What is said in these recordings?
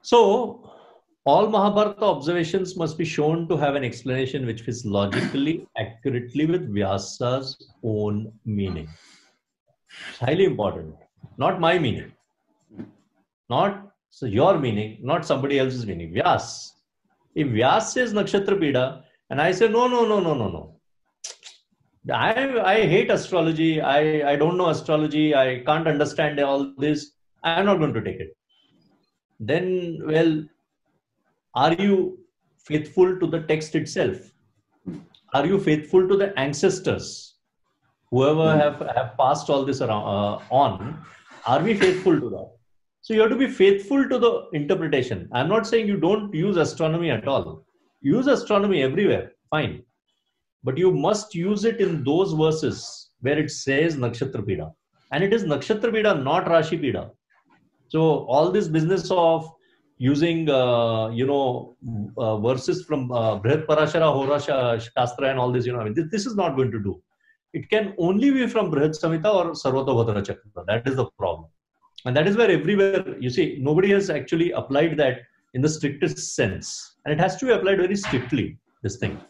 So, all Mahabharata observations must be shown to have an explanation which fits logically, accurately with Vyasa's own meaning. It's highly important. Not my meaning. Not your meaning, not somebody else's meaning. Vyas. If Vyas says Nakshatra Pida, and I say, no, no, no, no, no, no. I hate astrology. I don't know astrology. I can't understand all this. I'm not going to take it. Then, well, are you faithful to the text itself? Are you faithful to the ancestors? Whoever have passed all this around, on, are we faithful to that? So you have to be faithful to the interpretation. I'm not saying you don't use astronomy at all. Use astronomy everywhere, fine. But you must use it in those verses where it says Nakshatra Pida. And it is Nakshatra Pida, not Rashi Pida. So all this business of using, verses from Brihat Parashara, Hora Shastra and all this, I mean, this is not going to do. It can only be from Brihat Samhita or Sarvatobhadra Chakra. That is the problem. And that is where everywhere, you see, nobody has actually applied that in the strictest sense. And it has to be applied very strictly, this thing.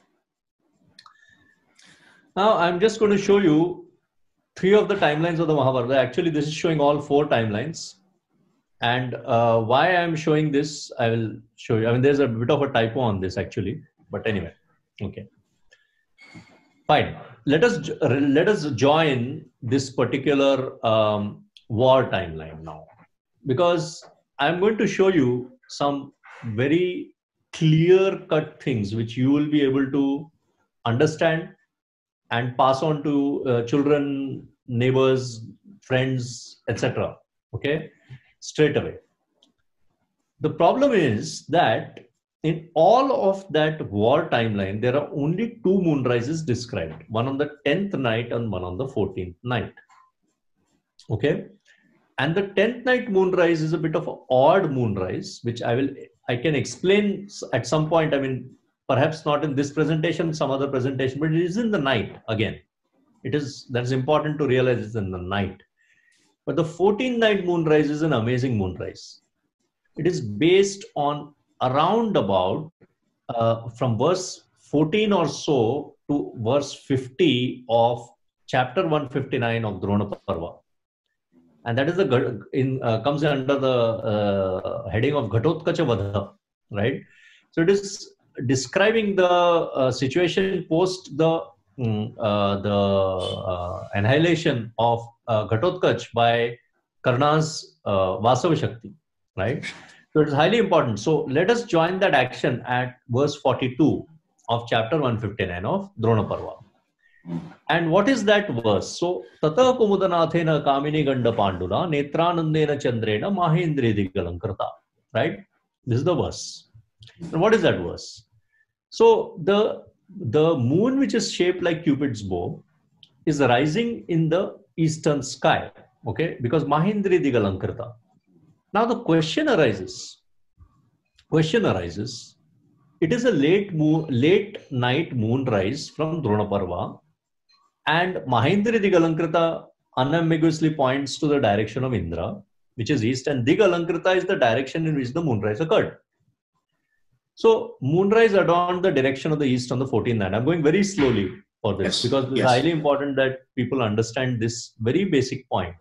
Now, I'm just going to show you 3 of the timelines of the Mahabharata. Actually, this is showing all 4 timelines. And why I'm showing this, I will show you. I mean, there's a bit of a typo on this actually. But anyway, okay. Fine. Let us join this particular war timeline now, because I'm going to show you some very clear-cut things which you will be able to understand and pass on to children, neighbors, friends, etc. Okay, straight away. The problem is that in all of that war timeline, there are only 2 moonrises described, one on the 10th night and one on the 14th night. Okay. And the 10th night moonrise is a bit of an odd moonrise, which I can explain at some point. I mean, perhaps not in this presentation, some other presentation, but it is in the night again. That's important to realize it's in the night. But the 14th night moonrise is an amazing moonrise. It is based on around about from verse 14 or so to verse 50 of chapter 159 of Drona Parva. And that is comes under the heading of Ghatotkacha Vadha, right? So it is describing the situation post the annihilation of Ghatotkach by Karna's Vasava Shakti, right? So it is highly important. So let us join that action at verse 42 of chapter 159 of Drona Parva. And what is that verse? So, Tata Kumudanathena Kamini Ganda Pandura, Netranandena Chandrena, Mahendri Digalankrata. Right? This is the verse. And what is that verse? So, the moon, which is shaped like Cupid's bow, is rising in the eastern sky. Okay? Because Mahendri Digalankrata. Now, the question arises. It is a late night moonrise from Dronaparva. And Mahendri Digalankrita unambiguously points to the direction of Indra, which is east, and Digalankrita is the direction in which the moonrise occurred. So, moonrise adorned the direction of the east on the 14th night. I'm going very slowly for this because it's highly important that people understand this very basic point.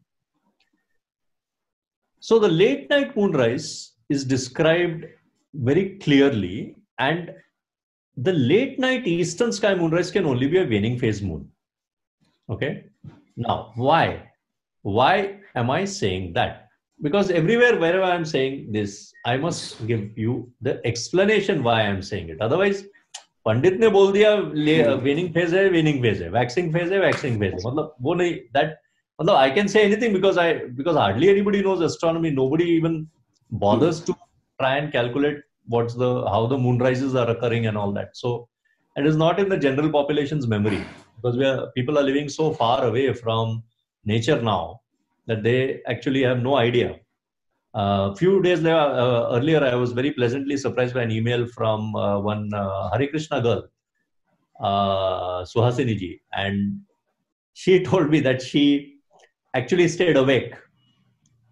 So, the late night moonrise is described very clearly, and the late night eastern sky moonrise can only be a waning phase moon. Okay. Now, why? Why am I saying that? Because everywhere, wherever I'm saying this, I must give you the explanation why I'm saying it. Otherwise, Pandit ne bol diya waning phase hai, waxing phase hai. Matlab, wo nahi, that, matlab, I can say anything because hardly anybody knows astronomy. Nobody even bothers to try and calculate how the moonrises are occurring and all that. So it is not in the general population's memory, because people are living so far away from nature now that they actually have no idea. A few days earlier, I was very pleasantly surprised by an email from one Hare Krishna girl, Suhasini ji, and she told me that she actually stayed awake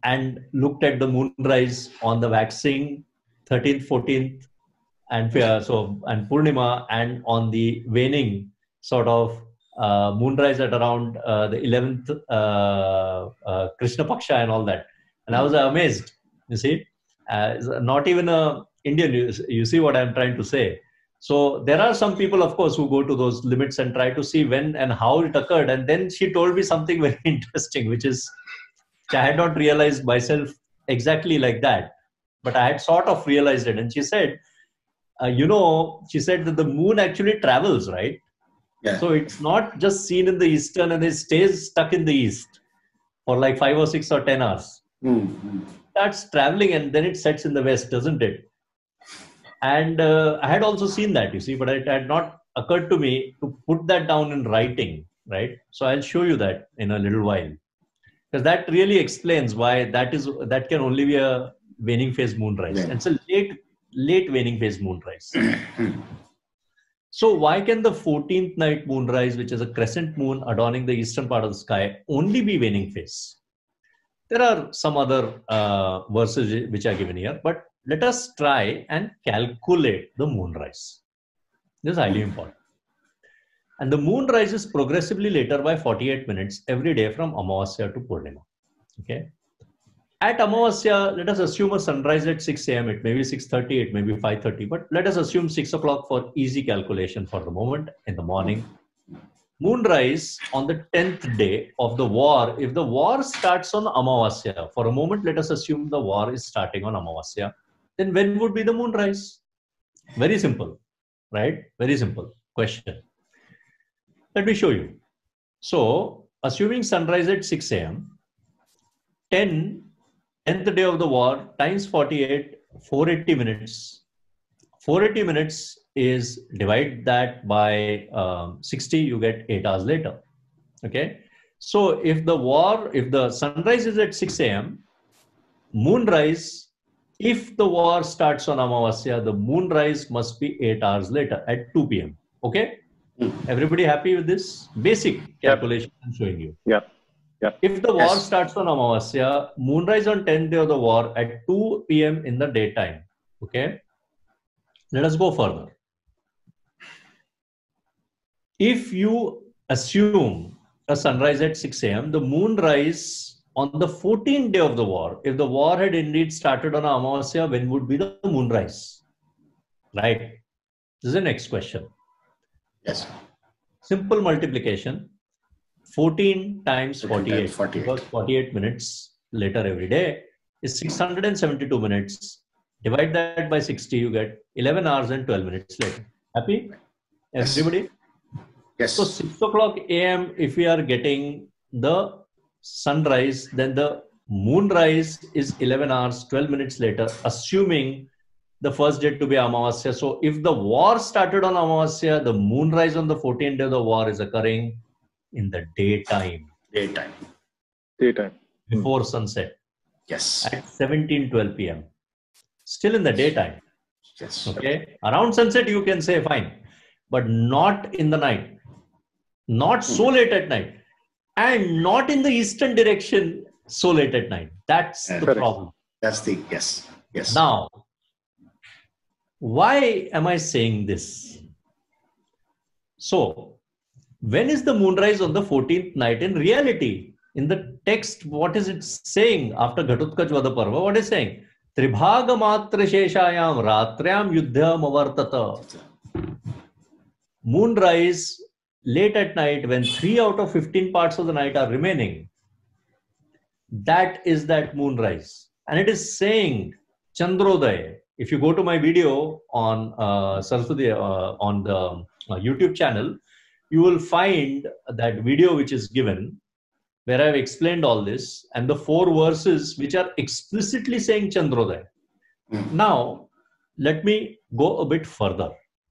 and looked at the moonrise on the waxing 13th, 14th, and and Purnima, and on the waning sort of moonrise at around the 11th Krishna Paksha and all that. And I was amazed, you see. Not even a Indian, you see what I'm trying to say. So there are some people, of course, who go to those limits and try to see when and how it occurred. And then she told me something very interesting, which I had not realized myself exactly like that, but I had sort of realized it. And she said, she said that the moon actually travels, right? Yeah. So it's not just seen in the eastern and it stays stuck in the east for like 5 or 6 or 10 hours. Mm-hmm. That's traveling and then it sets in the west, doesn't it? And I had also seen that, you see, but it had not occurred to me to put that down in writing, right? So I'll show you that in a little while, because that really explains why that can only be a waning phase moonrise. Yeah. And it's a late waning phase moonrise. So why can the 14th night moonrise, which is a crescent moon adorning the eastern part of the sky, only be waning phase? There are some other verses which are given here, but let us try and calculate the moonrise. This is highly important. And the moon rises progressively later by 48 minutes every day from Amavasya to Purnima. Okay. At Amavasya, let us assume a sunrise at 6 a.m. It may be 6:30, it may be 5:30, but let us assume 6 o'clock for easy calculation for the moment in the morning. Moonrise on the 10th day of the war. If the war starts on Amavasya, for a moment, let us assume the war is starting on Amavasya, then when would be the moonrise? Very simple, right? Very simple question. Let me show you. So, assuming sunrise at 6 a.m., 10th day of the war times 48, 480 minutes. 480 minutes is divide that by 60, you get 8 hours later. Okay. So if the sunrise is at 6 a.m., moonrise, if the war starts on Amavasya, the moonrise must be 8 hours later at 2 p.m. Okay. Everybody happy with this? Basic calculation I'm showing you. Yeah. Yeah. If the war starts on Amavasya, moonrise on 10th day of the war at 2 p.m. in the daytime. Okay. Let us go further. If you assume a sunrise at 6 a.m., the moonrise on the 14th day of the war, if the war had indeed started on Amavasya, when would be the moonrise? Right. This is the next question. Yes. Simple multiplication. 14 times 48. Because 48 minutes later every day is 672 minutes. Divide that by 60, you get 11 hours and 12 minutes later. Happy? Everybody? Yes. So 6 o'clock a.m. if we are getting the sunrise, then the moonrise is 11 hours, 12 minutes later, assuming the first day to be Amavasya. So if the war started on Amavasya, the moonrise on the 14th day of the war is occurring in the daytime. Daytime. Before sunset. Yes. At 17:12 p.m. Still in the daytime. Yes. Okay. Around sunset, you can say fine, but not in the night. Not so late at night. And not in the eastern direction so late at night. That's the problem. That's the, yes. Yes. Now, why am I saying this? So, when is the moonrise on the 14th night in reality? In the text, what is it saying after Ghatotkach Vada Parva? What is it saying? Tribhaga matra sheshayam ratrayam yuddhyam avartata. Moonrise late at night when 3 out of 15 parts of the night are remaining. That is that moonrise. And it is saying Chandrodaya. If you go to my video on Saraswati, on the YouTube channel, you will find that video which is given where I've explained all this and the 4 verses which are explicitly saying Chandrodaya. Now, let me go a bit further.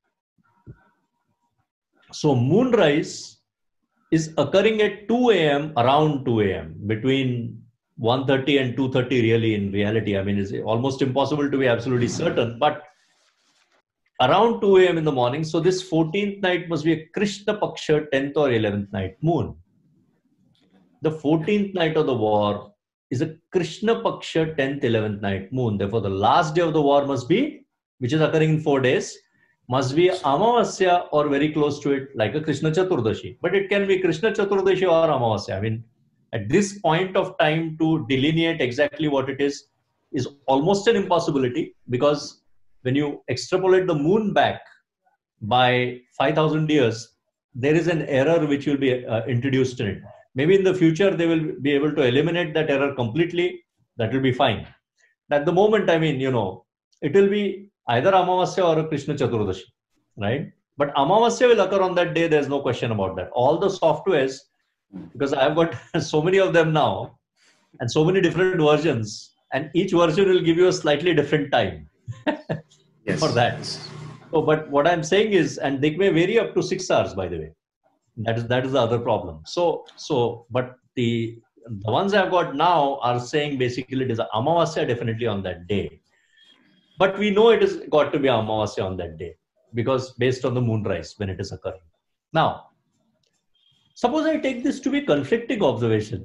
So, moonrise is occurring at 2 a.m., around 2 a.m., between 1:30 and 2:30 really in reality. I mean, it's almost impossible to be absolutely certain, but around 2 a.m. in the morning. So this 14th night must be a Krishna Paksha 10th or 11th night moon. The 14th night of the war is a Krishna Paksha 10th, 11th night moon. Therefore, the last day of the war must be, which is occurring in 4 days, must be Amavasya or very close to it, like a Krishna Chaturdashi. But it can be Krishna Chaturdashi or Amavasya. I mean, at this point of time to delineate exactly what it is almost an impossibility, because when you extrapolate the moon back by 5,000 years, there is an error which will be introduced in it. Maybe in the future, they will be able to eliminate that error completely. That will be fine. At the moment, I mean, you know, it will be either Amavasya or a Krishna Chaturdashi, right? But Amavasya will occur on that day. There's no question about that. All the softwares, because I've got so many of them now and so many different versions, and each version will give you a slightly different time for that. So, but what I'm saying is, and they may vary up to 6 hours, by the way. That is the other problem. But the ones I've got now are saying basically it is Amavasya definitely on that day. But we know it has got to be Amavasya on that day, because based on the moonrise when it is occurring. Now, suppose I take this to be conflicting observation.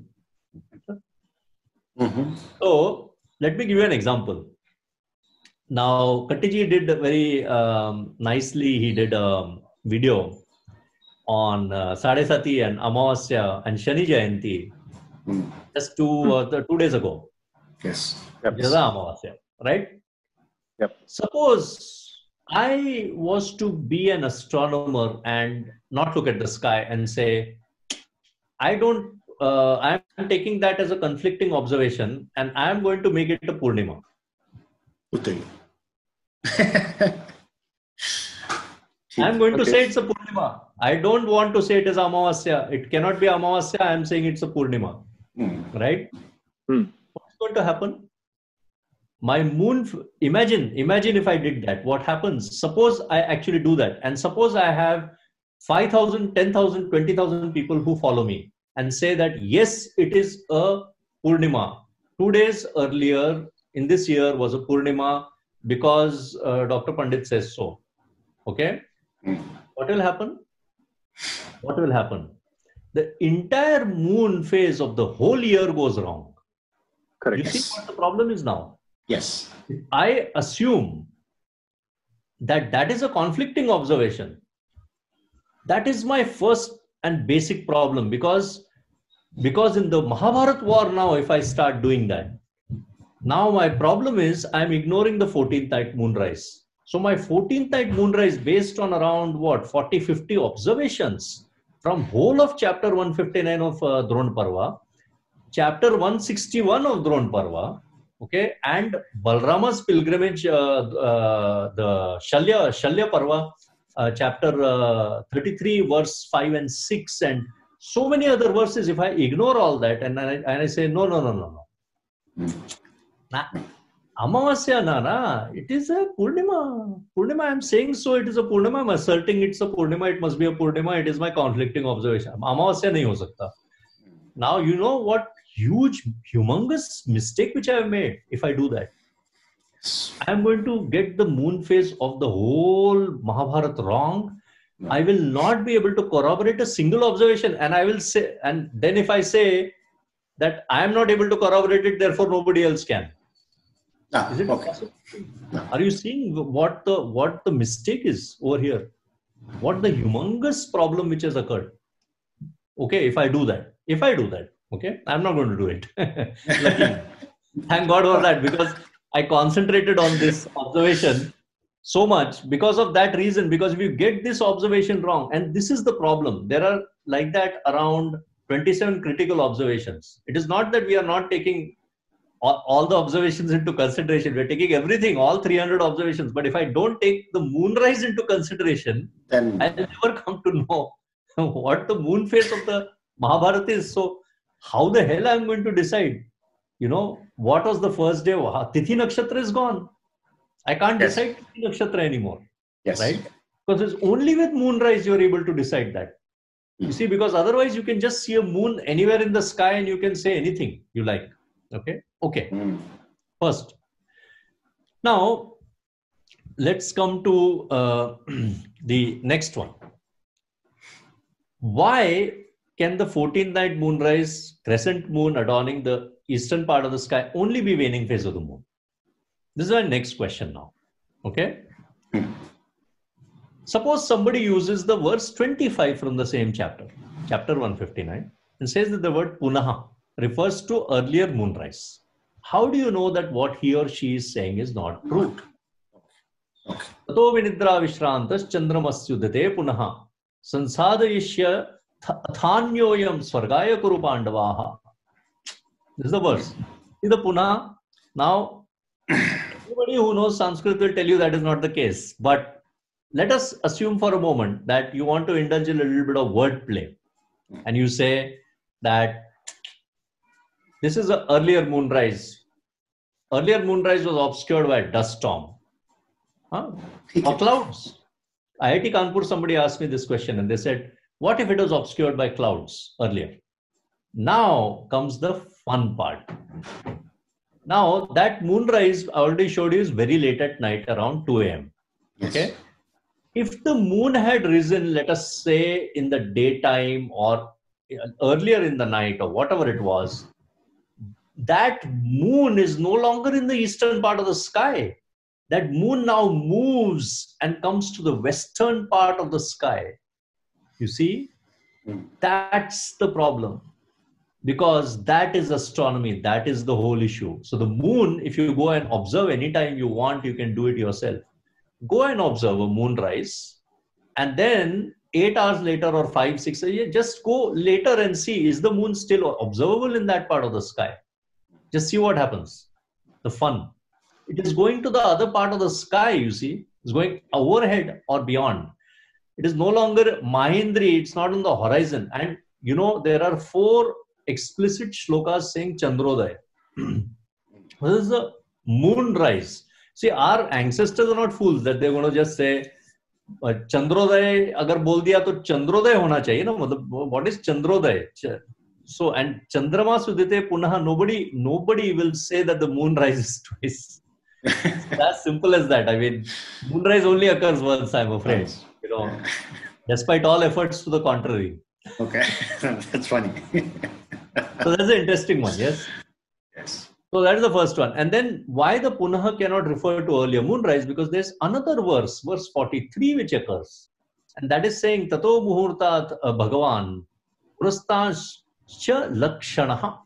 So let me give you an example. Now, Kattiji did very nicely. He did a video on Sadesati and Amavasya and Shani Jayanti just 2 days ago. Yes. Amavasya, right? Yep. Suppose I was to be an astronomer and not look at the sky and say, I'm taking that as a conflicting observation and I'm going to make it a Purnima. I'm going to say it's a Purnima. I don't want to say it is Amavasya. It cannot be Amavasya. I'm saying it's a Purnima. Right? What's going to happen? My moon, imagine if I did that. What happens? Suppose I actually do that. And suppose I have 5,000, 10,000, 20,000 people who follow me and say that, yes, it is a Purnima. 2 days earlier in this year was a Purnima because Dr. Pandit says so. Okay? What will happen? What will happen? The entire moon phase of the whole year goes wrong. Correct. You see what the problem is now? Yes. I assume that that is a conflicting observation. That is my first and basic problem, because in the Mahabharat war now, if I start doing that, now my problem is I'm ignoring the 14th night moonrise. So my 14th night moonrise based on around what, 40, 50 observations from whole of chapter 159 of Drona Parva, chapter 161 of Drona Parva, okay, and Balrama's pilgrimage, the Shalya Parva, chapter 33, verse 5 and 6, and so many other verses. If I ignore all that and I say, no. Amavasya na, it is a Purnima. Purnima, I'm saying so, it is a Purnima. I'm asserting it's a Purnima, it must be a Purnima. It is my conflicting observation. Amavasya nahi ho sakta. Now, you know what humongous mistake which I have made if I do that. I am going to get the moon phase of the whole Mahabharata wrong. I will not be able to corroborate a single observation, and I will say, and then if I say that I am not able to corroborate it, therefore nobody else can. Is it possible? Are you seeing what the mistake is over here? What the humongous problem which has occurred? Okay, if I do that, okay, I'm not going to do it. Luckily. Thank God for that, because I concentrated on this observation so much because of that reason. Because if you get this observation wrong, and this is the problem, there are like that around 27 critical observations. It is not that we are not taking all the observations into consideration. We're taking everything, all 300 observations. But if I don't take the moonrise into consideration, then I'll never come to know what the moon phase of the Mahabharata is. So how the hell I'm going to decide? You know, what was the first day? Tithi Nakshatra is gone. I can't decide Tithi Nakshatra anymore. Yes. Right? Because it's only with moonrise you're able to decide that. You see, because otherwise you can just see a moon anywhere in the sky and you can say anything you like. Okay. First. Now, let's come to the next one. Why can the 14th night moonrise, crescent moon adorning the eastern part of the sky only be waning phase of the moon? This is my next question now. Okay. Suppose somebody uses the verse 25 from the same chapter, chapter 159, and says that the word punaha refers to earlier moonrise. How do you know that what he or she is saying is not true? Tato vinidra vishrantas chandramasyudate punaha sansadayishya athanyoyam swargaya kuru pandavaha. This is the verse. See the punaha. Now, anybody who knows Sanskrit will tell you that is not the case. But let us assume for a moment that you want to indulge in a little bit of wordplay. And you say that this is an earlier moonrise. Earlier moonrise was obscured by a dust storm. Or clouds. IIT Kanpur, somebody asked me this question and they said, what if it was obscured by clouds earlier? Now comes the fun part. Now that moonrise I already showed you is very late at night, around 2 a.m. Okay. If the moon had risen, let us say in the daytime or earlier in the night or whatever it was, that moon is no longer in the eastern part of the sky. That moon now moves and comes to the western part of the sky. You see, that's the problem. Because that is astronomy. That is the whole issue. So the moon, if you go and observe anytime you want, you can do it yourself. Go and observe a moonrise, and then 8 hours later or 5, 6, just go later and see, is the moon still observable in that part of the sky? Just see what happens. The fun. It is going to the other part of the sky, you see. It's going overhead or beyond. It is no longer Mahindri, it's not on the horizon. And you know, there are 4 explicit shlokas saying Chandrodaya. This is the moonrise. See, our ancestors are not fools that they're going to just say, Chandrodaya, agar bol diya to Chandrodaya hona chahiye na. What is Chandrodaya? So, and Chandrama Sudite Punaha, nobody will say that the moon rises twice. It's as simple as that. I mean, moonrise only occurs once, I'm afraid. You know, despite all efforts to the contrary. Okay, that's funny. So that's an interesting one, yes? Yes. So that is the first one. And then why the Punaha cannot refer to earlier moonrise? Because there's another verse, verse 43, which occurs. And that is saying, Tato Muhurtat Bhagavan Prastascha Lakshanaha.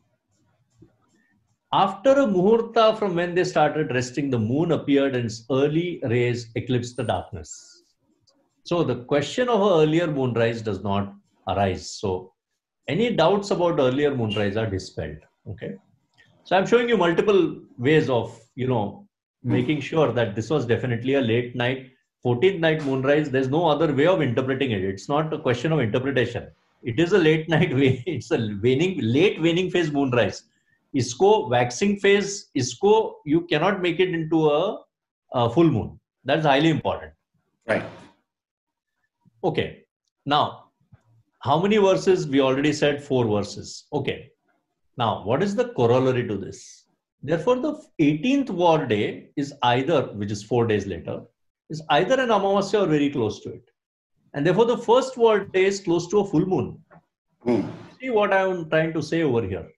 After a Muhurta from when they started resting, the moon appeared and its early rays eclipsed the darkness. So the question of an earlier moonrise does not arise. So any doubts about earlier moonrise are dispelled. Okay. So I'm showing you multiple ways of, you know, making sure that this was definitely a late night, 14th night moonrise. There's no other way of interpreting it. It's not a question of interpretation. It is a late night way. It's a late waning phase moonrise. Isko waxing phase, isko you cannot make it into a full moon. That's highly important. Right. Okay. Now, how many verses? We already said 4 verses. Okay. Now, what is the corollary to this? Therefore, the 18th war day is either, which is 4 days later, is either an Amavasya or very close to it. And therefore, the first war day is close to a full moon. See what I am trying to say over here.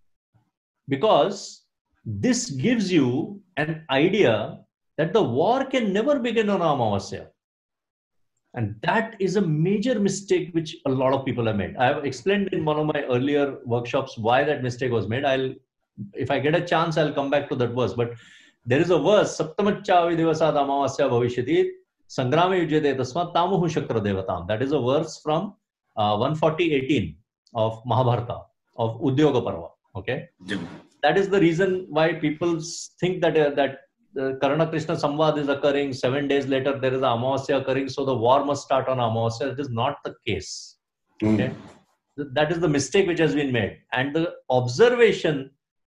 Because this gives you an idea that the war can never begin on Amavasya. And that is a major mistake which a lot of people have made. I have explained in one of my earlier workshops why that mistake was made. If I get a chance, I'll come back to that verse. But there is a verse, Saptamacha Vidivasad Amavasya Bhavishyati Sangrame Yujyate Tasmat Tamuhu Shakra Devatam. That is a verse from 140:18 of Mahabharata, of Udyoga Parva. Okay? That is the reason why people think that the Karna Krishna Samvad is occurring. 7 days later, there is a Amavasya occurring. So the war must start on Amavasya. It is not the case. Okay? That is the mistake which has been made. And the observations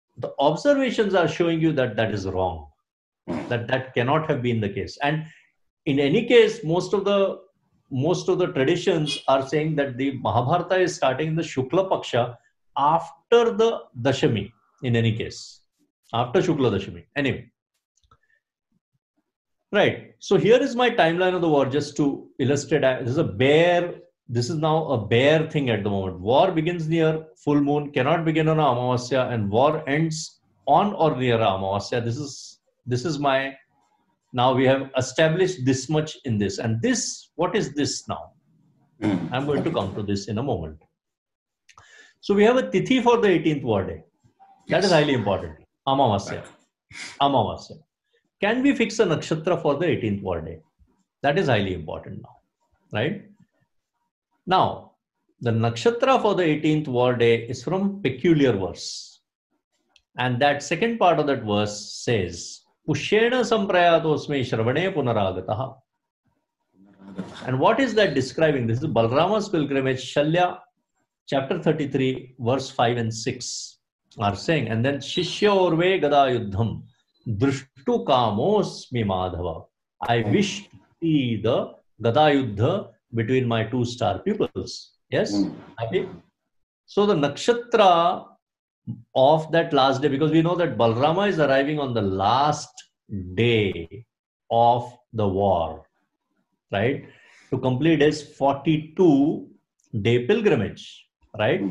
are showing you that that is wrong. That cannot have been the case. And in any case, most of the traditions are saying that the Mahabharata is starting in the Shukla Paksha after the Dashami, in any case. After Shukla Dashami. Anyway. Right. So here is my timeline of the war, just to illustrate. This is a bare this is now a bare thing at the moment. War begins near full moon, cannot begin on Amavasya, and war ends on or near Amavasya. This is my, now we have established this much in this. And this, what is this now? I'm going to come to this in a moment. So we have a tithi for the 18th war day. That is highly important. Amavasya. Amavasya. Can we fix a nakshatra for the 18th war day? That is highly important now, right? Now, the nakshatra for the 18th war day is from peculiar verse. And that second part of that verse says, Pushyena samprayatosme shravane punaragataha. And what is that describing? This is Balrama's pilgrimage, Shalya, chapter 33, verse 5 and 6 are saying, and then Shishya orve gada yuddham drushtu kamosmi madhava. I wish to see the gada yuddha between my two star pupils. Yes? Happy? So the nakshatra of that last day, because we know that Balrama is arriving on the last day of the war, right? To complete his 42-day pilgrimage, right?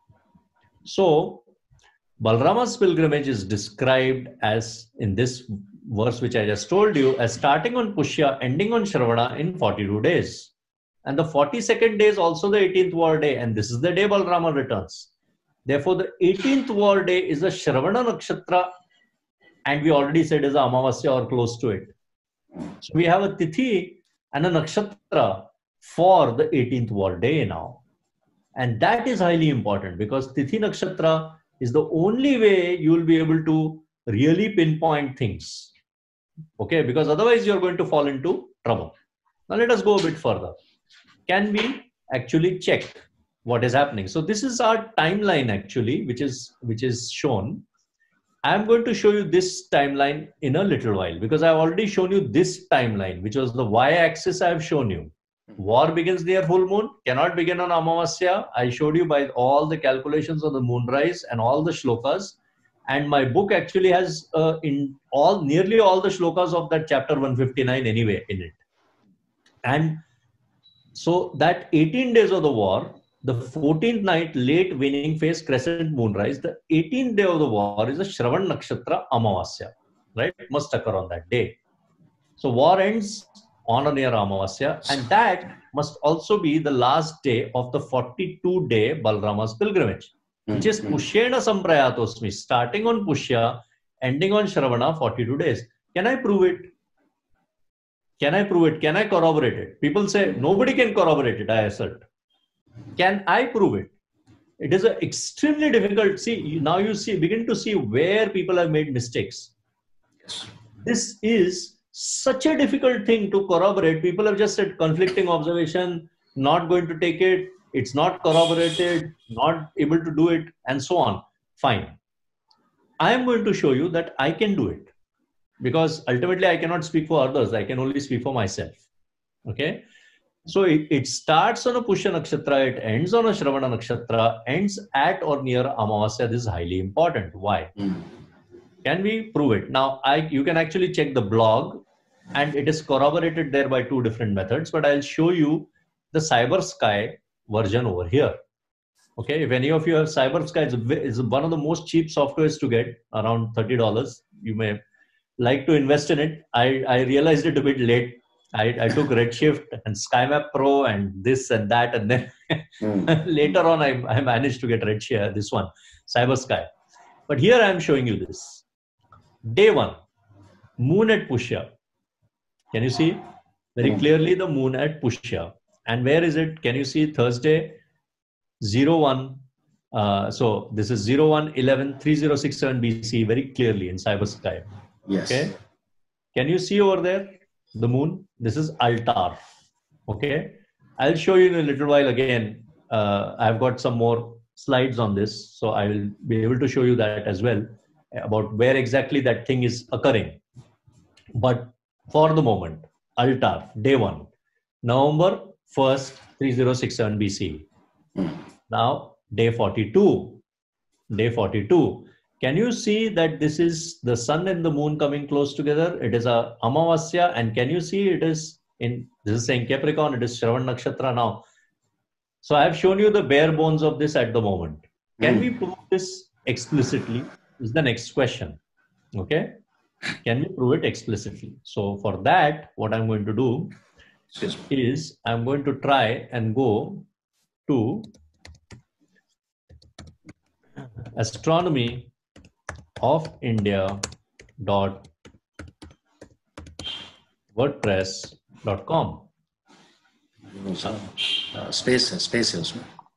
So Balrama's pilgrimage is described as, in this verse which I just told you, as starting on Pushya, ending on Shravana in 42 days. And the 42nd day is also the 18th war day, and this is the day Balrama returns. Therefore, the 18th war day is a Shravana nakshatra, and we already said is a Amavasya or close to it. So we have a tithi and a nakshatra for the 18th war day now. And that is highly important, because tithi nakshatra is the only way you will be able to really pinpoint things. Okay, because otherwise you're going to fall into trouble. Now let us go a bit further. Can we actually check what is happening? So this is our timeline actually, which is shown. I'm going to show you this timeline in a little while, because I've already shown you this timeline, which was the y-axis I've shown you. War begins near full moon, cannot begin on Amavasya. I showed you by all the calculations of the moonrise and all the shlokas. And my book actually has nearly all the shlokas of that chapter 159 anyway in it. And so that 18 days of the war, the 14th night, late waning phase, crescent moonrise, the 18th day of the war is a Shravan Nakshatra Amavasya, right? It must occur on that day. So war ends on or near Amavasya, and that must also be the last day of the 42-day Balrama's pilgrimage, which is Pushyena Samprayatosmi, starting on Pushya, ending on Shravana, 42 days. Can I prove it? Can I prove it? Can I corroborate it? People say, nobody can corroborate it, I assert. Can I prove it? It is extremely difficult. See, now you begin to see where people have made mistakes. Yes. This is such a difficult thing to corroborate. People have just said conflicting observation, not going to take it, it's not corroborated, not able to do it, and so on. Fine. I am going to show you that I can do it, because ultimately I cannot speak for others. I can only speak for myself. Okay. So it starts on a Pushya Nakshatra, it ends on a Shravana Nakshatra, ends at or near Amavasya. This is highly important. Why? Can we prove it? Now, you can actually check the blog, and it is corroborated there by two different methods, but I'll show you the Cyber Sky version over here. Okay, if any of you have Cyber Sky, it's one of the most cheap softwares to get, around $30. You may like to invest in it. I realized it a bit late. I took Redshift and SkyMap Pro and this and that, and then later on I managed to get Redshift, this one, Cyber Sky. But here I am showing you this. Day 1, moon at Pushya. Can you see? Very clearly the moon at Pushya. And where is it? Can you see? Thursday, 01. So this is 01/11/3067 BC, very clearly in Cyber Sky. Yes. Okay. Can you see over there the moon? This is Altar. Okay. I'll show you in a little while again. I've got some more slides on this, so I will be able to show you that as well, about where exactly that thing is occurring. But for the moment, Altar, day 1, November 1st, 3067 BC. Now, day 42. Day 42. Can you see that this is the sun and the moon coming close together? It is a Amavasya, and can you see it is in, this is saying Capricorn, it is Shravan Nakshatra now. So I have shown you the bare bones of this at the moment. Can we prove this explicitly? Is the next question. Okay. Can we prove it explicitly? So for that, what I'm going to do is I'm going to try and go to astronomy of India.wordpress.com. Spaces.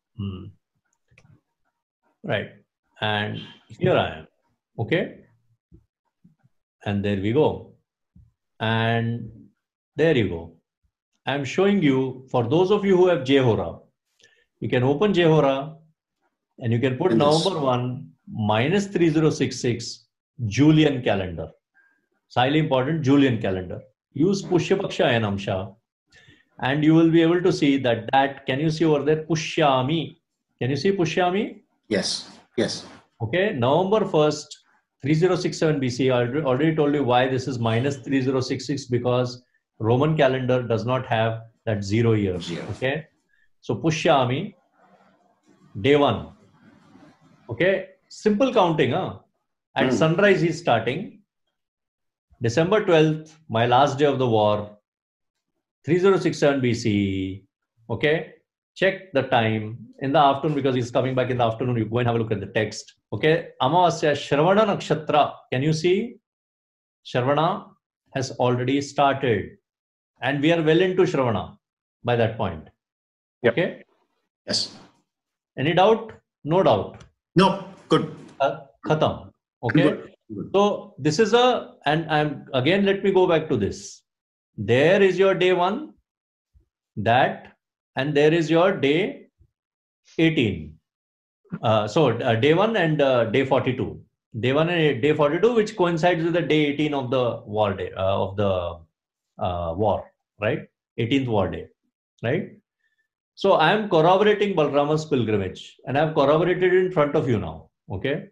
Right. And here I am. Okay. And there we go. And there you go. I'm showing you, for those of you who have Jehora, you can open Jehora and you can put November 1 minus 3066 Julian calendar. It's highly important, Julian calendar. Use Pushyapaksha Ayanamsha and you will be able to see that, can you see over there, Pushyami? Can you see Pushyami? Yes. Okay, November 1st, 3067 BC. I already told you why this is minus 3066 because Roman calendar does not have that 0 years. Okay, so Pushyami, day 1. Okay, simple counting. At sunrise he's starting. December 12th, my last day of the war, 3067 BC. Okay, check the time in the afternoon because he's coming back in the afternoon. You go and have a look at the text. Okay, Amavasya Shravana Nakshatra. Can you see? Shravana has already started. And we are well into Shravana by that point. Yep. Okay? Yes. Any doubt? No doubt. No. Good. Khatam. Okay? Good. So this is and again, let me go back to this. There is your day 1, and there is your day 18. Day 1 and day 42. Day 1 and day 42, which coincides with the day 18 of the war day, war, right? 18th war day, right? So I am corroborating Balrama's pilgrimage and I have corroborated it in front of you now, okay?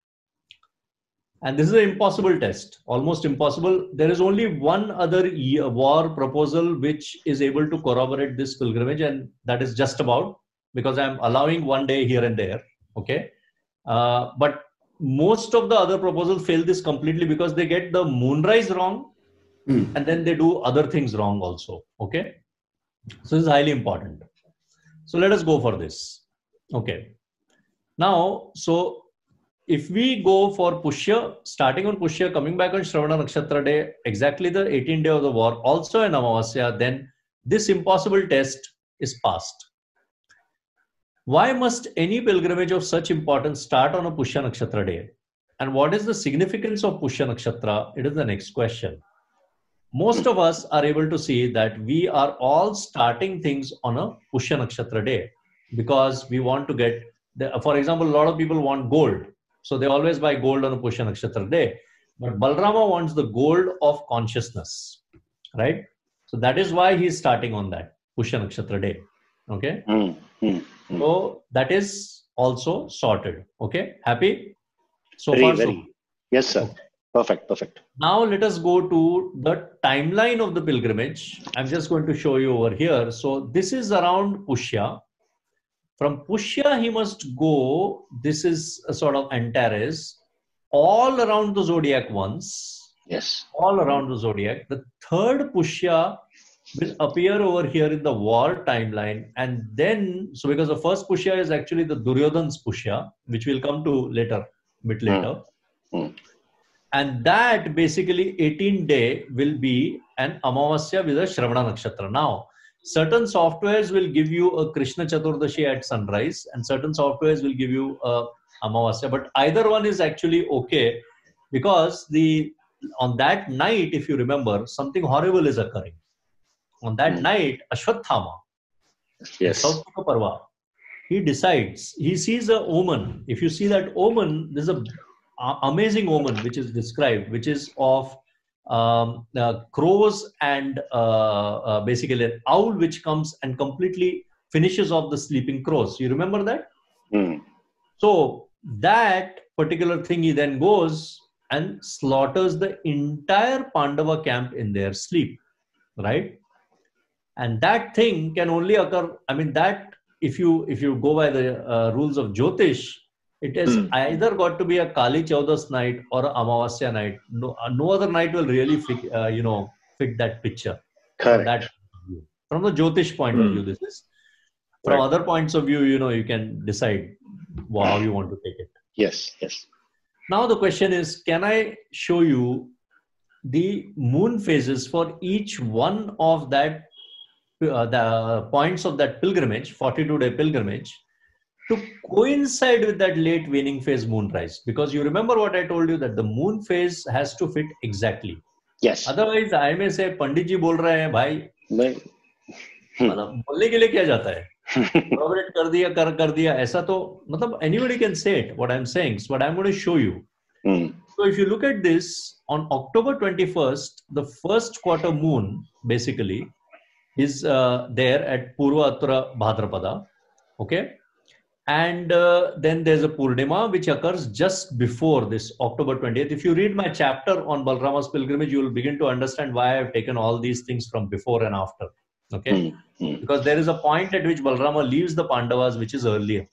And this is an impossible test, almost impossible. There is only one other war proposal which is able to corroborate this pilgrimage, and that is just about, because I'm allowing one day here and there, okay? But most of the other proposals fail this completely because they get the moonrise wrong and then they do other things wrong also, okay? So this is highly important. So let us go for this, okay? Now, so if we go for Pushya, starting on Pushya, coming back on Shravana Nakshatra day, exactly the 18th day of the war, also an Amavasya, then this impossible test is passed. Why must any pilgrimage of such importance start on a Pushya Nakshatra day? And what is the significance of Pushya Nakshatra? It is the next question. Most of us are able to see that we are all starting things on a Pushya Nakshatra day because we want to get, for example, a lot of people want gold. So they always buy gold on a Pushya Nakshatra day. But Balrama wants the gold of consciousness, right? So that is why he is starting on that Pushya Nakshatra day. Okay. So that is also sorted. Okay. Happy? So far, so. Yes, sir. Okay. Perfect. Now let us go to the timeline of the pilgrimage. I'm just going to show you over here. So this is around Pushya. From Pushya, he must go, this is a sort of Antares, all around the zodiac once. Yes. All around the zodiac. The third Pushya will appear over here in the war timeline. And then, so because the first Pushya is actually the Duryodhan's Pushya, which we'll come to later, a bit later. And that basically 18th day will be an Amavasya with a Shravana Nakshatra. Now, certain softwares will give you a Krishna Chaturdashi at sunrise and certain softwares will give you a Amavasya. But either one is actually okay because on that night, if you remember, something horrible is occurring. On that night, Ashwathama, Sautaka Parva, he decides, he sees an omen. If you see that omen, there's an amazing omen which is described, which is of crows and basically an owl which comes and completely finishes off the sleeping crows. You remember that? So that particular thing, he then goes and slaughters the entire Pandava camp in their sleep, right? And that thing can only occur, I mean, that if you go by the rules of Jyotish, it has either got to be a Kali Chaudas night or a Amavasya night. No other night will really fit that picture. Correct. From the Jyotish point of view, this is. From other points of view, you can decide how you want to take it. Yes, yes. Now the question is, can I show you the moon phases for each one of that the points of that pilgrimage, 42-day pilgrimage, to coincide with that late waning phase moonrise? Because you remember what I told you, that the moon phase has to fit exactly. Yes. Otherwise, I may say, Pandit ji बोल रहे हैं भाई, मतलब बोलने के लिए क्या जाता है? Corroborate कर दिया ऐसा तो मतलब anybody can say it. What I'm saying, so what I'm going to show you. So if you look at this, on October 21st, the first quarter moon basically is there at Purva Uttara Bhadrapada, okay? And then there's a Purnima which occurs just before this October 20th. If you read my chapter on Balrama's pilgrimage, you will begin to understand why I've taken all these things from before and after, okay? Because there is a point at which Balrama leaves the Pandavas, which is earlier.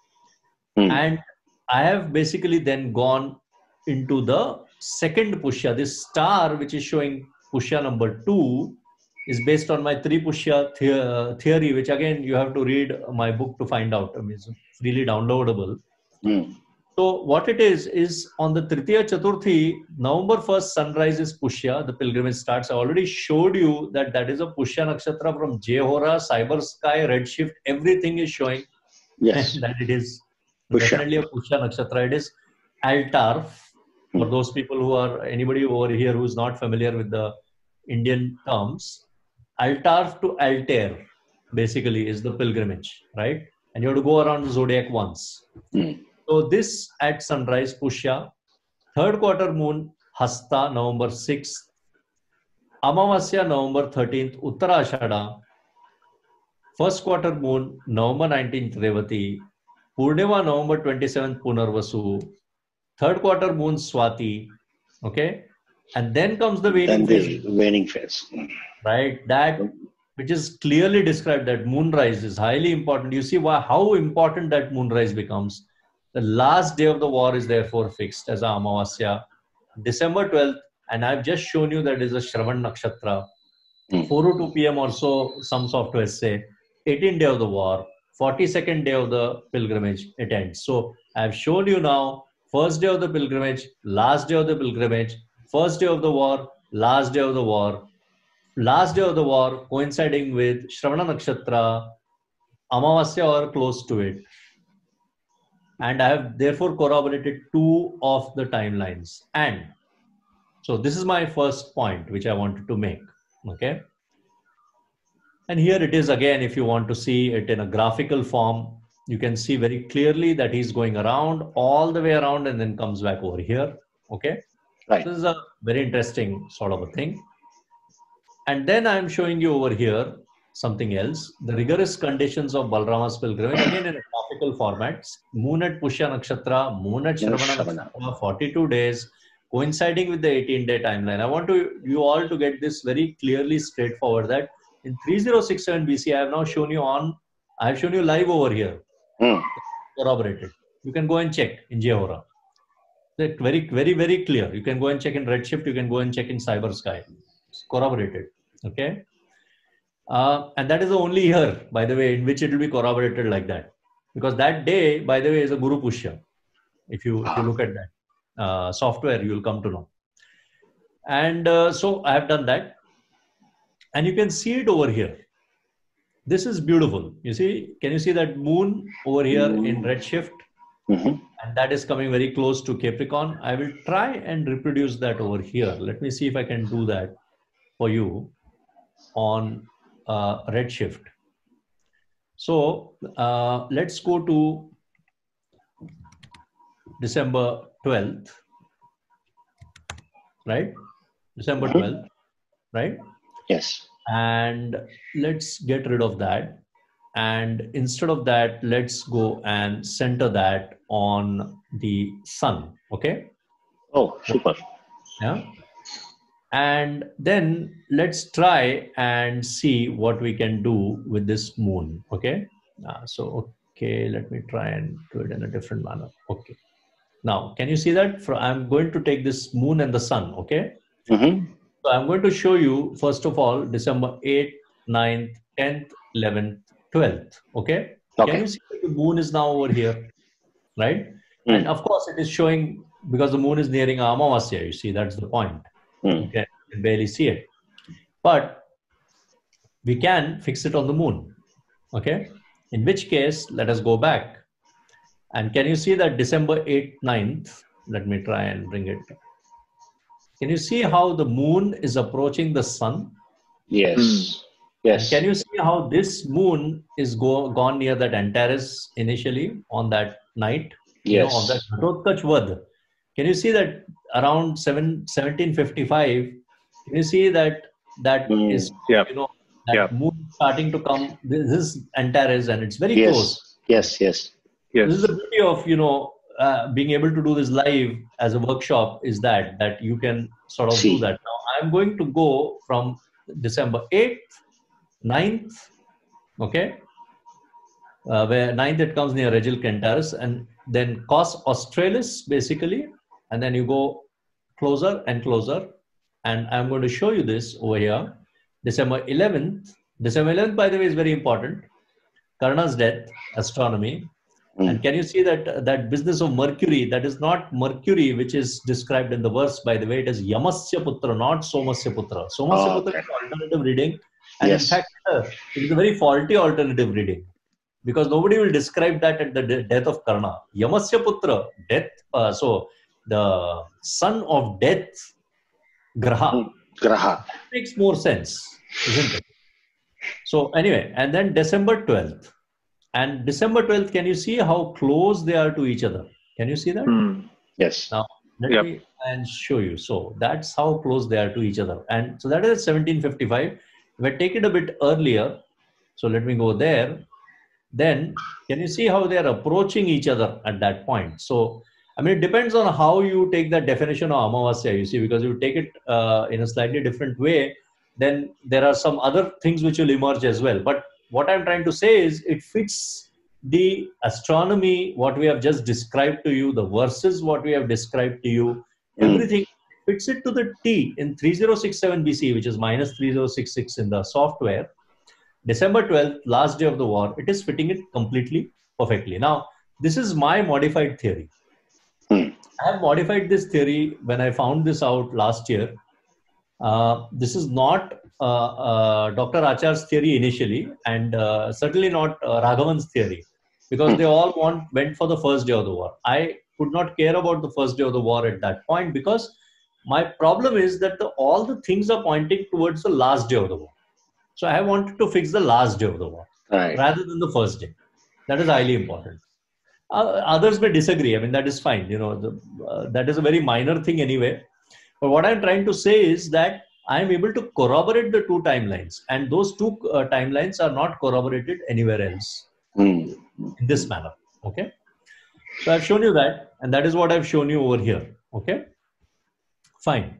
And I have basically then gone into the second Pushya. This star, which is showing Pushya number 2, is based on my 3 Pushya theory, which again, you have to read my book to find out. I mean, it's freely downloadable. So what it is on the Tritiya Chaturthi, November 1st sunrise is Pushya, the pilgrimage starts. I already showed you that is a Pushya nakshatra from Jehora, Cyber Sky, Redshift, everything is showing that it is definitely a Pushya nakshatra. It is Altar. For those people who are, anybody over here who is not familiar with the Indian terms, Altar to Altair basically is the pilgrimage, right? And you have to go around the zodiac once. So this at sunrise, Pushya. Third quarter moon, Hasta, November 6th. Amavasya, November 13th, Uttara Ashada. First quarter moon, November 19th, Revati. Purnima, November 27th, Punarvasu. Third quarter moon, Swati. Okay. And then comes the waning phase. Right. That which is clearly described, that moonrise is highly important. You see how important that moonrise becomes. The last day of the war is therefore fixed as a Amavasya, December 12th, and I've just shown you that is a Shravan Nakshatra. 4:02 p.m. or so, some softwares say, 18th day of the war, 42nd day of the pilgrimage, it ends. So I've shown you now, first day of the pilgrimage, last day of the pilgrimage, first day of the war, last day of the war, last day of the war coinciding with Shravana Nakshatra, Amavasya or close to it. And I have therefore corroborated 2 of the timelines. And so this is my first point which I wanted to make. Okay. And here it is again, if you want to see it in a graphical form, you can see very clearly that he's going around all the way around and then comes back over here. Okay. Right. So this is a very interesting sort of a thing. And then I'm showing you over here something else, the rigorous conditions of Balrama's pilgrimage, again in a graphical format. Moon at Pushya Nakshatra, Moon at Shravana Nakshatra, 42 days, coinciding with the 18-day timeline. I want you all to get this very clearly straightforward, that in 3067 BC, I have now shown you I have shown you live over here, corroborated. You can go and check in Jehora. It's very, very, very clear. You can go and check in Redshift, you can go and check in Cyber Sky. It's corroborated. Okay. And that is the only year, by the way, in which it will be corroborated like that. Because that day, by the way, is a Guru Pushya. If you look at that software, you will come to know. And so I have done that. And you can see it over here. This is beautiful. You see, can you see that moon over here in Redshift? And that is coming very close to Capricorn. I will try and reproduce that over here. Let me see if I can do that for you on Redshift. So let's go to December 12th, right? December 12th, right? Yes. And let's get rid of that. And instead of that, let's go and center that on the sun. Okay. Oh, super. Yeah. And then let's try and see what we can do with this moon. Okay. Okay, let me try and do it in a different manner. Okay. Now, can you see that? I'm going to take this moon and the sun, okay? Mm-hmm. So I'm going to show you, first of all, December 8th, 9th, 10th, 11th, 12th, okay? Can Okay. you see that the moon is now over here, right? Mm. And of course, it is showing, because the moon is nearing Amavasya, you see, that's the point. Mm. Okay, you can barely see it. But we can fix it on the moon, okay? In which case, let us go back. And can you see that December 8th, 9th? Let me try and bring it. Can you see how the moon is approaching the sun? Yes. Mm. Yes. And can you see how this moon is gone near that Antares initially on that night? You know, on that Yes. Ghatotkaч Vad. Can you see that around 1755? Can you see that is, Yep. you know, that Yep. moon starting to come? This is Antares and it's very Yes. close. Yes. Yes. Yes. This is the beauty of, you know, being able to do this live as a workshop, is that you can sort of do See. that. Now I'm going to go from December 8th, 9th, okay, where 9th it comes near Regil Centaurus, and then Cos Australis basically, and then you go closer and closer, and I'm going to show you this over here. December 11th, by the way, is very important. Karna's death, astronomy. And can you see that business of Mercury? That is not Mercury, which is described in the verse, by the way. It is Yamasya Putra, not Somasya Putra. Somasya Putra is alternative reading. And in fact, it is a very faulty alternative reading, because nobody will describe that at the death of Karna. Yamasya Putra, death. So the son of death, Graha. Graha. That makes more sense, isn't it? So anyway, and then December 12th. And December 12th, can you see how close they are to each other? Can you see that? Mm. Yes. Now, let me and show you. So that's how close they are to each other. And so that is 1755. If I take it a bit earlier, so let me go there. Then can you see how they are approaching each other at that point? So, I mean, it depends on how you take that definition of Amavasya, you see, because you take it in a slightly different way, then there are some other things which will emerge as well. But what I'm trying to say is it fits the astronomy, what we have just described to you, the verses, what we have described to you, everything fits it to the T in 3067 BC, which is minus 3066 in the software. December 12th, last day of the war, it is fitting it completely perfectly. Now, this is my modified theory. I have modified this theory when I found this out last year. This is not Dr. Achar's theory initially, and certainly not Raghavan's theory, because they all went for the first day of the war. I could not care about the first day of the war at that point, because my problem is that all the things are pointing towards the last day of the war. So I wanted to fix the last day of the war rather than the first day. That is highly important. Others may disagree. I mean, that is fine. You know, that is a very minor thing anyway. But what I'm trying to say is that I'm able to corroborate the two timelines, and those two timelines are not corroborated anywhere else in this manner. Okay. So I've shown you that, and that is what I've shown you over here. Okay. Fine.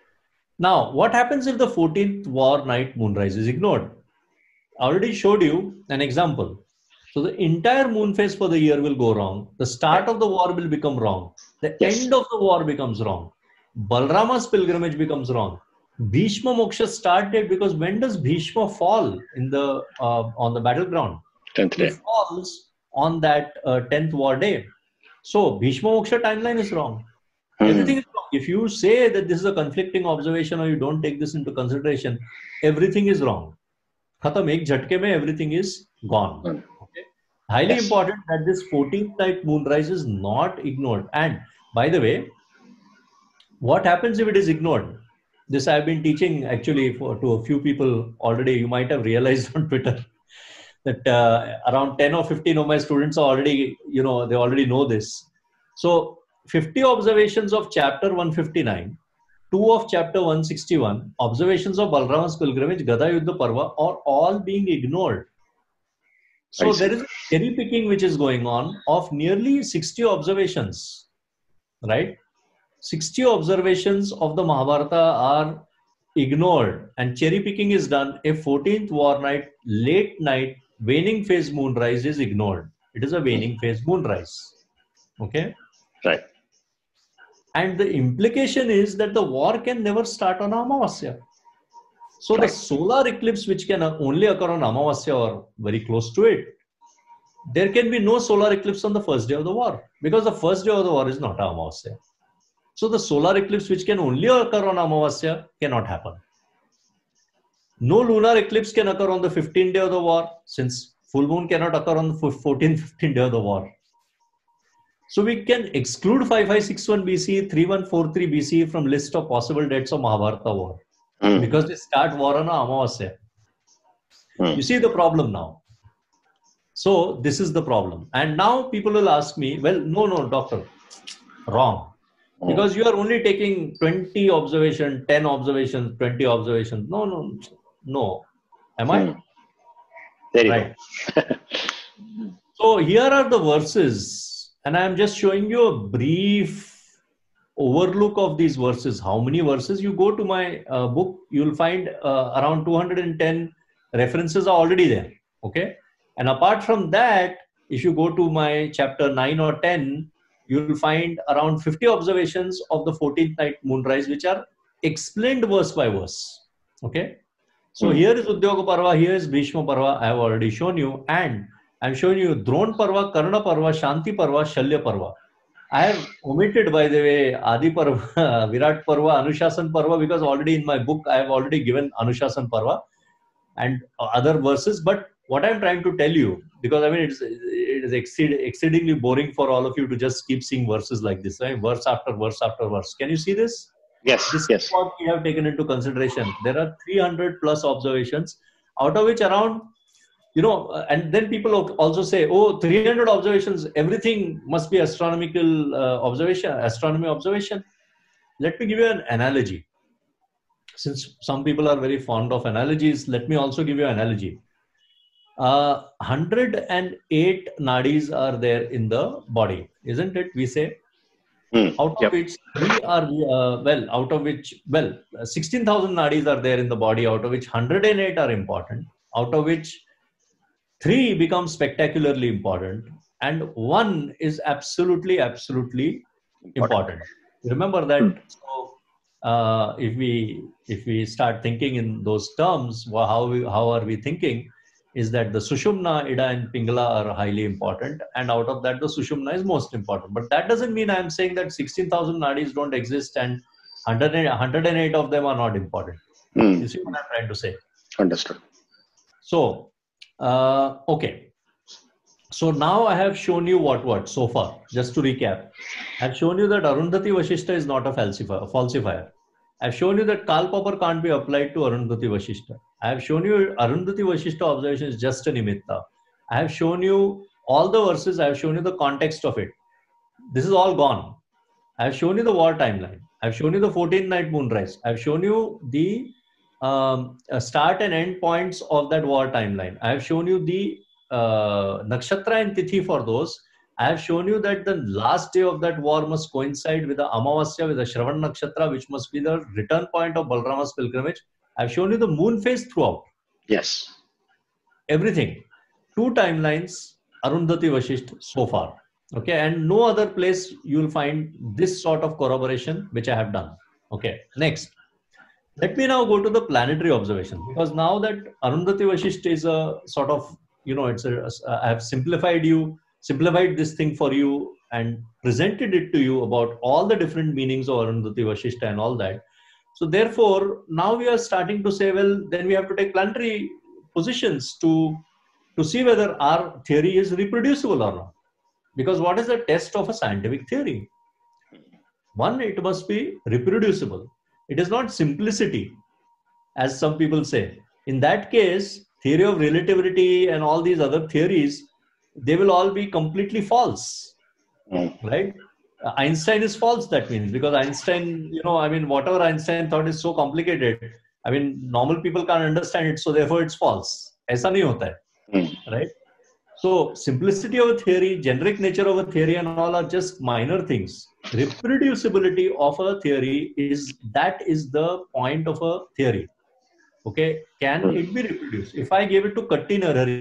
Now, what happens if the 14th war night moonrise is ignored? I already showed you an example. So the entire moon phase for the year will go wrong. The start of the war will become wrong. The end of the war becomes wrong. Balrama's pilgrimage becomes wrong. Bhishma Moksha started, because when does Bhishma fall in the on the battleground? 10th day. He falls on that 10th war day. So Bhishma Moksha timeline is wrong. Everything is wrong. If you say that this is a conflicting observation or you don't take this into consideration, everything is wrong. Khatam, ek jhatke mein everything is gone. Okay? Highly important that this 14th night moonrise is not ignored. And by the way, what happens if it is ignored? This I've been teaching actually to a few people already. You might have realized on Twitter that around 10 or 15 of my students are already, you know, they already know this. So 50 observations of chapter 159, 2 of chapter 161, observations of Balrama's pilgrimage, Gada Yuddha Parva, are all being ignored. So there is a cherry picking which is going on of nearly 60 observations, right? 60 observations of the Mahabharata are ignored, and cherry picking is done. A 14th war night, late night waning phase moonrise is ignored. It is a waning phase moonrise. Okay. Right. And the implication is that the war can never start on Amavasya. So the solar eclipse, which can only occur on Amavasya or very close to it, there can be no solar eclipse on the first day of the war, because the first day of the war is not Amavasya. So the solar eclipse, which can only occur on Amavasya, cannot happen. No lunar eclipse can occur on the 15th day of the war, since full moon cannot occur on the 14th, 15th day of the war. So we can exclude 5561 BC, 3143 BC from list of possible dates of Mahabharata war, because they start war on Amavasya. You see the problem now. So this is the problem. And now people will ask me, well, no, doctor, wrong. Because you are only taking 20 observations, 10 observations, 20 observations. No. Am I? There you right. go. So here are the verses. And I am just showing you a brief overlook of these verses. How many verses? You go to my book, you will find around 210 references are already there. Okay. And apart from that, if you go to my chapter 9 or 10, you will find around 50 observations of the 14th night moonrise, which are explained verse by verse. Okay. So here is Udyoga Parva, here is Bhishma Parva. I have already shown you. And I'm showing you Dron Parva, Karna Parva, Shanti Parva, Shalya Parva. I have omitted, by the way, Adi Parva, Virat Parva, Anushasan Parva, because already in my book, I have already given Anushasan Parva and other verses. But what I'm trying to tell you, because I mean, it is exceedingly boring for all of you to just keep seeing verses like this, right? Verse after verse after verse. Can you see this? Yes. This yes. is what we have taken into consideration. There are 300 plus observations, out of which around, and then people also say, oh, 300 observations, everything must be astronomical astronomy observation. Let me give you an analogy. Since some people are very fond of analogies, let me also give you an analogy. 108 nadis are there in the body, isn't it? We say. Out of which 16,000 nadis are there in the body, out of which 108 are important, out of which 3 become spectacularly important, and 1 is absolutely important. Remember that. So if we start thinking in those terms, how are we thinking? Is that the Sushumna, Ida and Pingala are highly important, and out of that the Sushumna is most important. But that doesn't mean I'm saying that 16,000 nadis don't exist and 108 of them are not important. You see what I'm trying to say? Understood. So, okay. So now I have shown you what so far. Just to recap, I've shown you that Arundhati Vashishta is not a falsifier. I've shown you that Karl Popper can't be applied to Arundhati Vashishta. I have shown you Arundhati Vashishta observation is just a nimitta. I have shown you all the verses. I have shown you the context of it. This is all gone. I have shown you the war timeline. I have shown you the 14th night moonrise. I have shown you the start and end points of that war timeline. I have shown you the nakshatra and tithi for those. I have shown you that the last day of that war must coincide with the Amavasya, with the Shravan Nakshatra, which must be the return point of Balrama's pilgrimage. I have shown you the moon phase throughout. Yes. Everything. 2 timelines, Arundhati Vashishta so far. Okay, and no other place you will find this sort of corroboration which I have done. Okay, next. Let me now go to the planetary observation, because now that Arundhati Vashishta is a sort of, I have simplified this thing for you and presented it to you about all the different meanings of Arundhati Vashishta and all that. So therefore, now we are starting to say, well, then we have to take planetary positions to see whether our theory is reproducible or not. Because what is the test of a scientific theory? One, it must be reproducible. It is not simplicity, as some people say. In that case, theory of relativity and all these other theories, they will all be completely false, right? Einstein is false, that means, because Einstein, whatever Einstein thought is so complicated, normal people can't understand it, so therefore it's false. Aisa nahi hota hai, right? So simplicity of a theory, generic nature of a theory and all are just minor things. Reproducibility of a theory is the point of a theory. Okay, can it be reproduced? If I gave it to Katti Narhari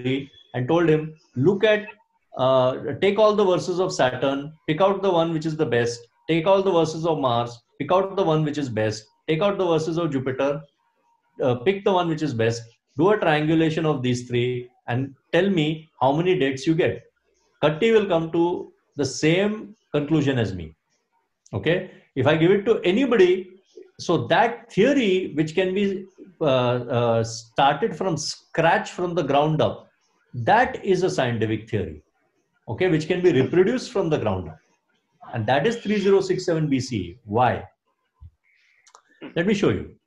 and told him, look at, take all the verses of Saturn, pick out the one which is the best, take all the verses of Mars, pick out the one which is best, take out the verses of Jupiter, pick the one which is best, do a triangulation of these three, and tell me how many dates you get. Katti will come to the same conclusion as me. Okay, if I give it to anybody, so that theory which can be started from scratch, from the ground up, that is a scientific theory, okay, which can be reproduced from the ground up, and that is 3067 BCE. Why? Let me show you.